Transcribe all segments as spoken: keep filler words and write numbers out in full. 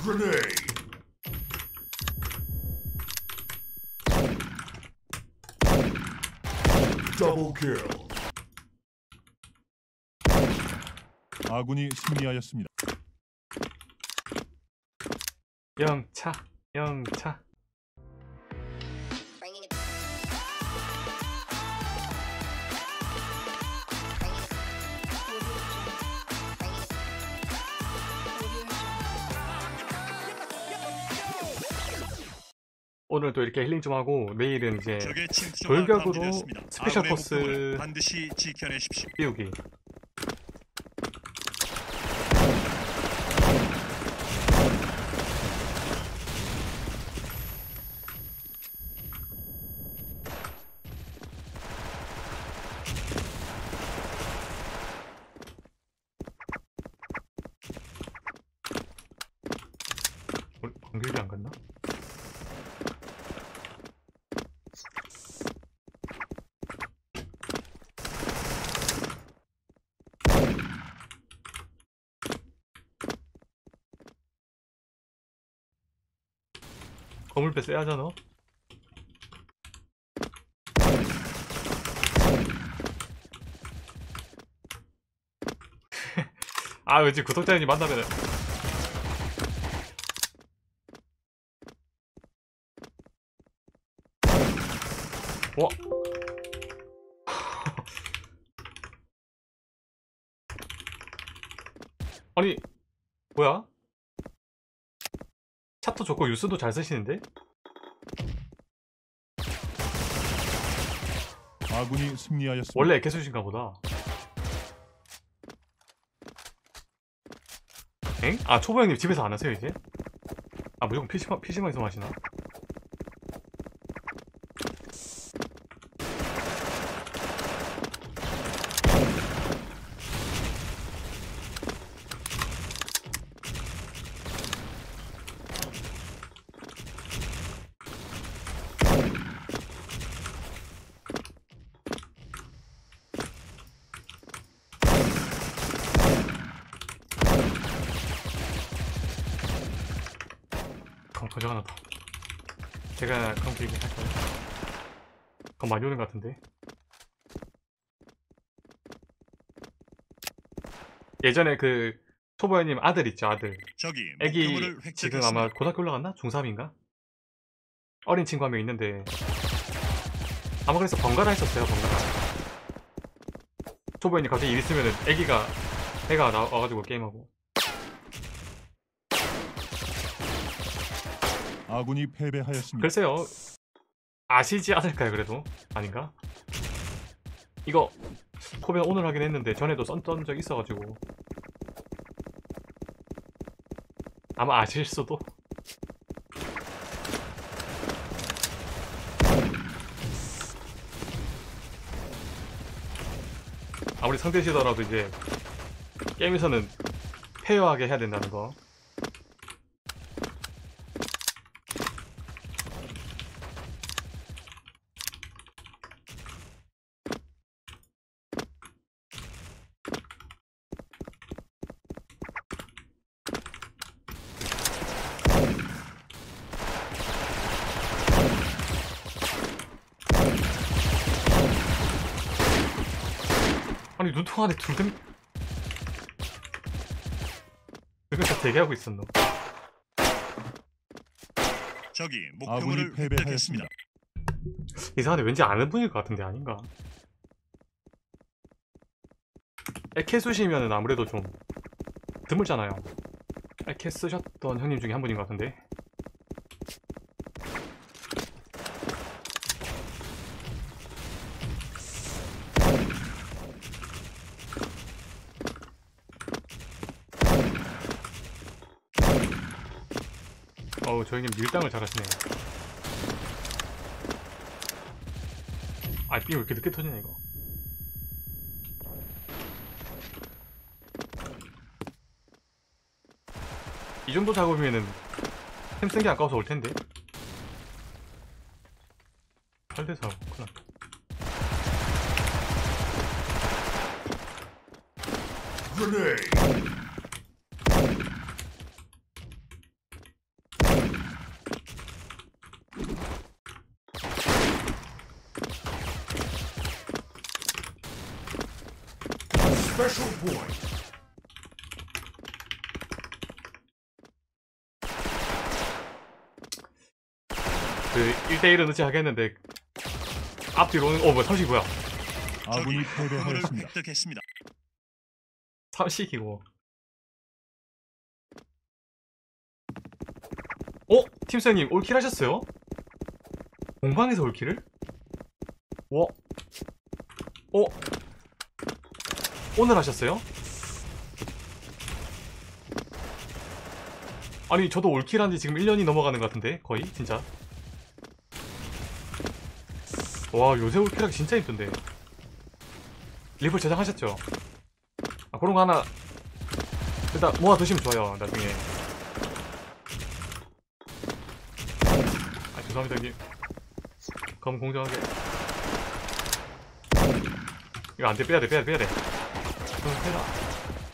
Grenade. Double kill. 아군이 승리하였습니다. 영차 영차. 오늘 또 이렇게 힐링 좀 하고 내일은 이제 적의 침투조가 돌격으로 감지되었습니다. 스페셜 아군의 포스 목표물을 반드시 지켜내십시오. 띄우기. 우리 공격이 안 갔나? 거물배 써야 하잖아. 아 왠지 구독자님 만나면은 와 아니 뭐야? 샷도 좋고 유스도 잘 쓰시는데? 아군이 승리하였습니다. 원래 개수신가 보다. 엥? 아 초보 형님 집에서 안 하세요 이제? 아 무조건 피시방, 피시방에서 마시나? 그럼 거저가 나다. 제가 그럼 길게 할까요? 그럼 많이 오는 것 같은데. 예전에 그 초보형님 아들 있죠 아들. 적이 애기 목표물을 지금 획득했습니다. 아마 고등학교 올라갔나? 중삼인가? 어린 친구 한 명 있는데 아마 그래서 번갈아 했었어요 번갈아. 초보형님 갑자기 일 있으면은 애기가 애가 나와가지고 게임하고. 아군이 패배하였습니다. 글쎄요 아시지 않을까요 그래도? 아닌가? 이거 코벤 오늘 하긴 했는데 전에도 썼던 적 있어가지고 아마 아실 수도. 아무리 상대시더라도 이제 게임에서는 페어하게 해야 된다는 거. 아니 눈통 안에 둘 다 다 대기하고 있었노. 적이 아군이 목표물을 패배하였습니다. 획득했습니다. 이상한데 왠지 아는 분일 것 같은데 아닌가? 에케 쓰시면은 아무래도 좀 드물잖아요. 에케 쓰셨던 형님 중에 한 분인 것 같은데. 어우 저 형님 밀당을 잘하시네. 아 삥 왜 이렇게 늦게 터지냐 이거. 이 정도 작업이면은 템 쓴 게 아까워서 올 텐데. 팔 대 사 큰일 났다. Grenade. 그 일 대일은 의지 하겠는데 앞뒤로는 어 뭐야 삼식이 뭐야 아군이 적이 목표물을 패배하였습니다. 획득했습니다. 삼식이고 어? 팀장님 올킬 하셨어요? 공방에서 올킬을? 와 어? 오늘 하셨어요? 아니 저도 올킬 한지 지금 일 년이 넘어가는 것 같은데 거의 진짜 와 요새 올킬하기 진짜 힘든데 리플 저장하셨죠? 아 그런 거 하나 일단 모아 두시면 좋아요 나중에 아 죄송합니다 형님 검 공정하게 이거 안돼 빼야돼 빼야돼 빼야돼 그럼 빼라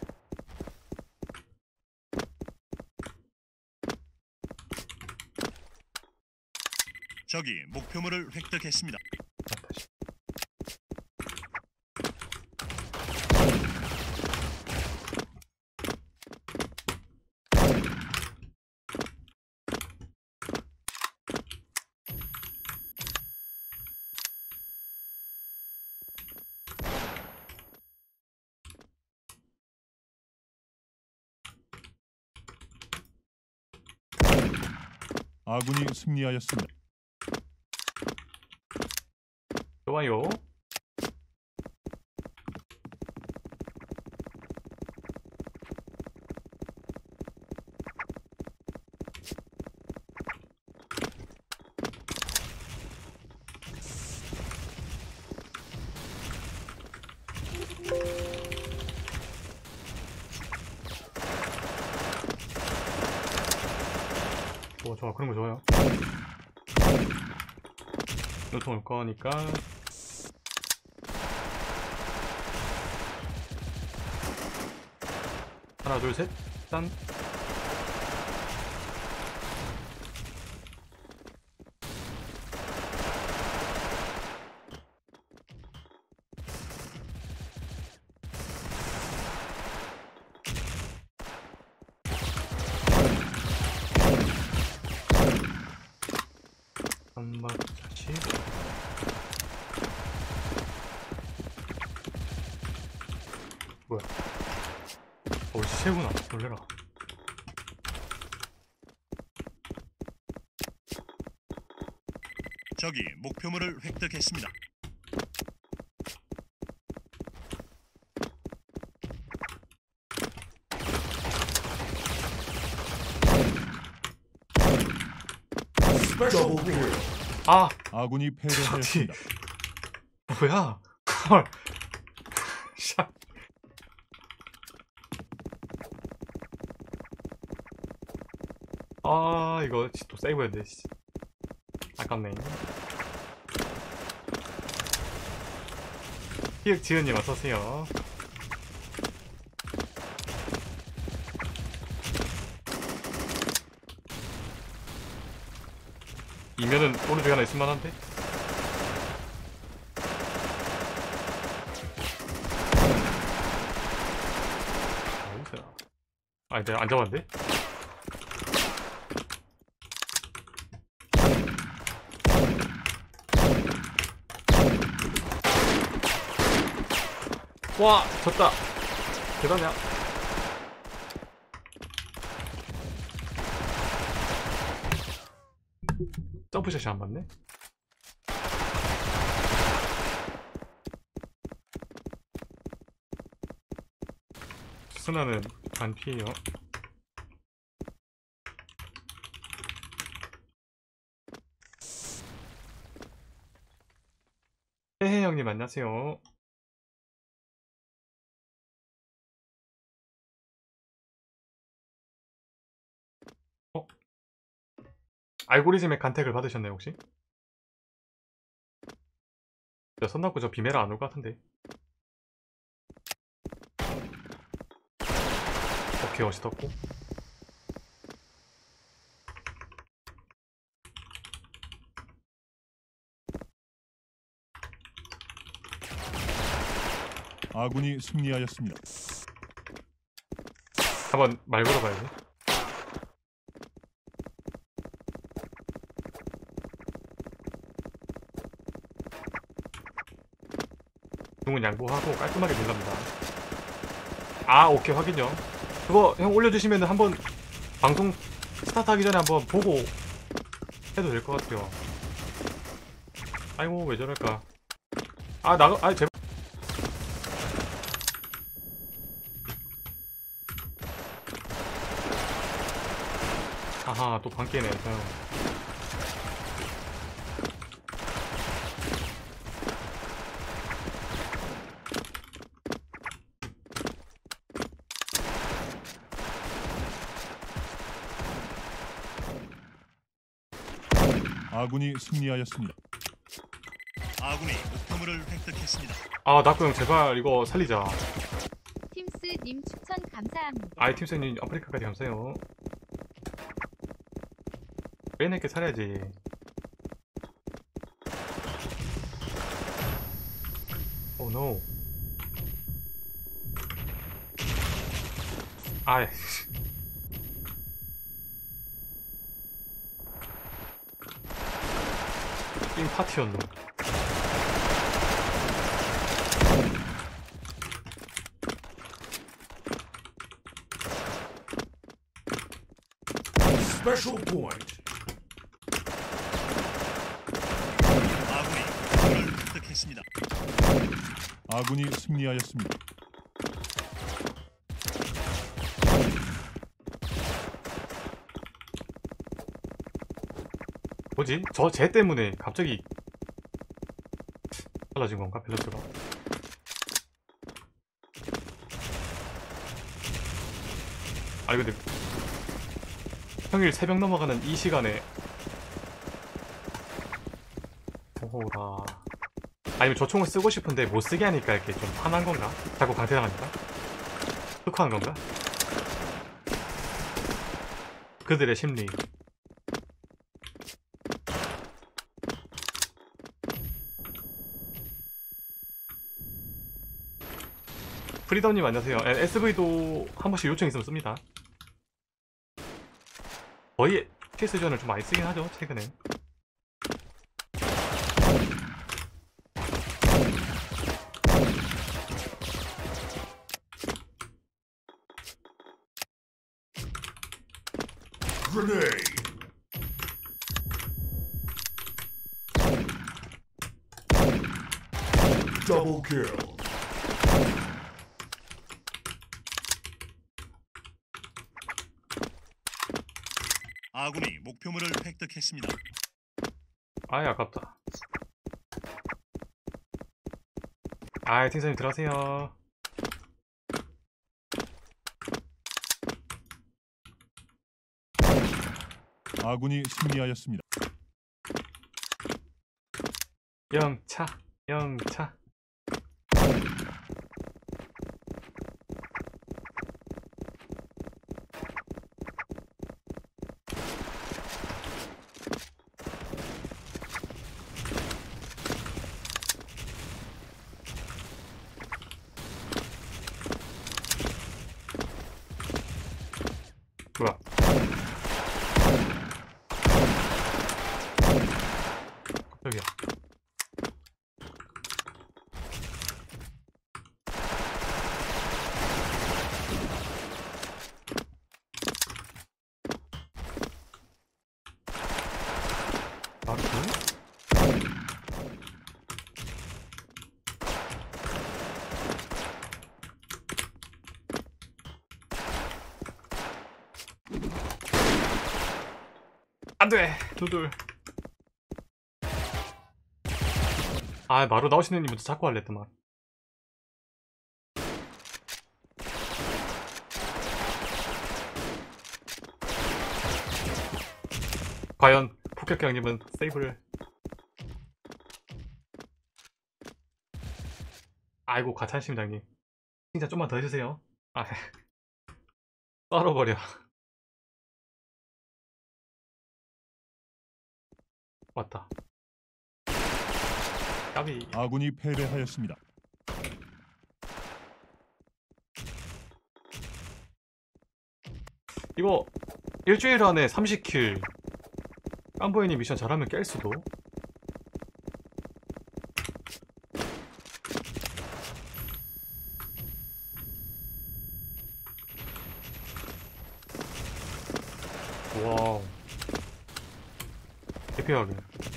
적이 목표물을 획득했습니다. 아, 다시. 아군이 승리하였습니다. 좋아요 오 좋아 그런 거 좋아요 요통 올 거니까 하나 둘셋 짠 한박 자식 뭐야 어 시체구나 놀래라 적이 목표물을 획득했습니다. 아 아군이 패배하였습니다. 뭐야 헐 샷. 아 이거 또 세이브해야 돼 씨. 아깝네 희흑 지은님 어서오세요 이면은 오른쪽에 하나 있을만한데? 어디서 아니 내가 안 잡았는데? 와 졌다 대단이야 점프샷이 안 맞네 스나는 안 피해요 헤헤 형님 안녕하세요 어? 알고리즘의 간택을 받으셨나요 혹시? 야, 손 놨고 저 비메라 안 올 것 같은데 오케이 멋있었고 아군이 승리하였습니다. 한번 말 걸어봐야지. 중은 양보하고 깔끔하게 들어갑니다. 아 오케이 확인요. 그거 형 올려주시면 한번 방송 스타트하기 전에 한번 보고 해도 될 것 같아요. 아이고 왜 저럴까. 아 나가 아 제발. 아하 또 반깨네 형. 아군이 승리하였습니다. 아군이 목표물을 획득했습니다. 아 나쿠 형 제발 이거 살리자. 팀스님 추천 감사합니다. 아이팀스님 아프리카까지 감사해요. 빼내게 살아야지. 오 노. 아이 게임 파티였노. Special point. 아군이 목표물을 획득했습니다. 아군이 승리하였습니다. 뭐지? 저 쟤 때문에 갑자기 달라진 건가? 밸런스가? 아니 근데 평일 새벽 넘어가는 이 시간에 오호라. 아니면 저 총을 쓰고 싶은데 못 쓰게 하니까 이렇게 좀 화난 건가? 자꾸 강퇴당하니까? 흑화한 건가? 그들의 심리. 프리덤님 안녕하세요. 에스브이도 한 번씩 요청 있으면 씁니다. 거의 피에스전을 좀 많이 쓰긴 하죠 최근에. Grenade. Double kill. 아군이 목표물을 획득했습니다. 아이 아깝다. 아이 팀장님 들어가세요. 아군이 승리하였습니다. 영차 영차. 뭐야? 여기야. 마르크? 안돼 두들. 아 마루 나오시는 님부터 자꾸 할랬더만. 과연 폭격경님은 세이브를. 아이고 과찬심장님 진짜 좀만 더 해주세요. 아 썰어버려. 왔다. 까비. 아군이 패배하였습니다. 이거 일주일 안에 삼십 킬 깜보이님 미션 잘하면 깰 수도. 와우 대피하게.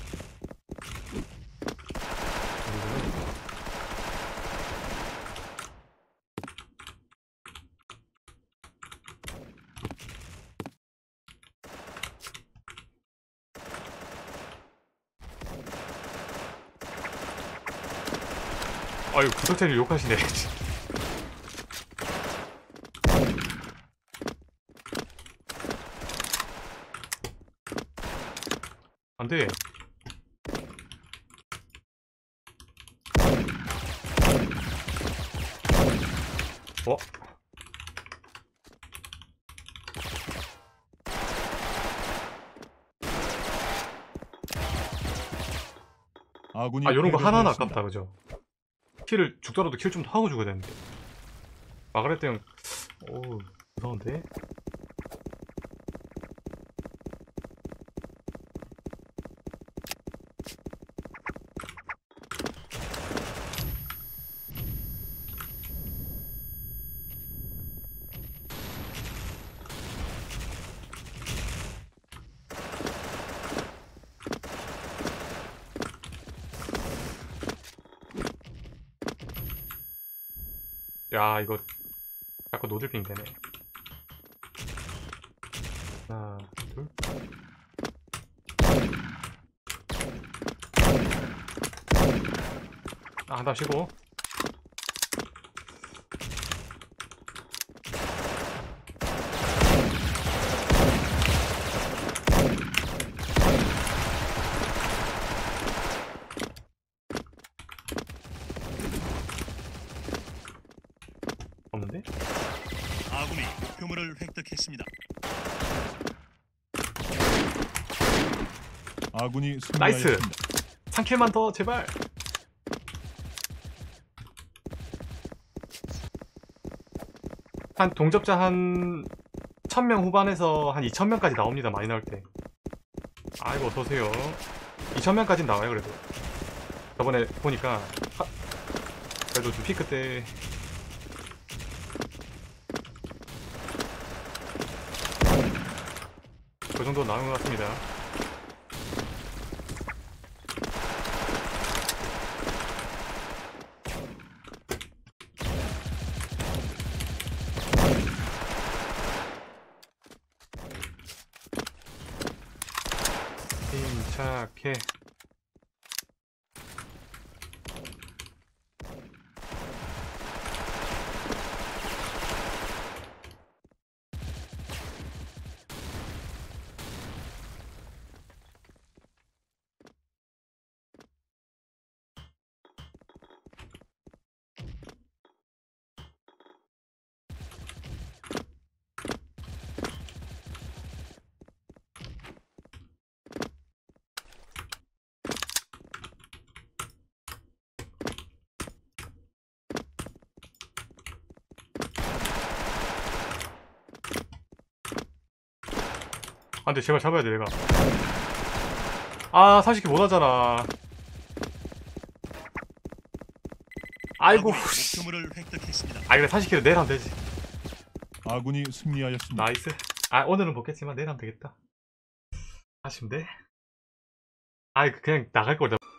아유 구독자님 욕하시네. 안돼. 어? 아군이 아 요런거 하나는 패배하였습니다. 아깝다 그죠? 킬을 죽더라도 킬 좀 더 하고 죽어야 되는데. 마가렛 형 오우 무서운데? 야 이거 자꾸 노들핑 되네. 하나 둘. 아 한다 쉬고. 없는데? 아군이 목표물을 획득했습니다. 아군이 나이스! 승리하였습니다. 삼 킬만 더 제발. 한 동접자 한 천 명 후반에서 한 이천 명까지 나옵니다. 많이 나올 때. 아이고 어서오세요. 이천 명까지는 나와요 그래도. 저번에 보니까 하... 그래도 좀 피크 때 그 정도 나온 것 같습니다. 침착해. 안돼 제발 잡아야 돼 내가. 아 사실 못하잖아. 아이고 아군이 목표물을 획득했습니다. 아 그래 사십 킬로 내일 하면 되지. 아군이 승리하였습니다. 나이스. 아 오늘은 못겠지만 내일 하면 되겠다. 아쉽네. 아이 그냥 나갈 걸.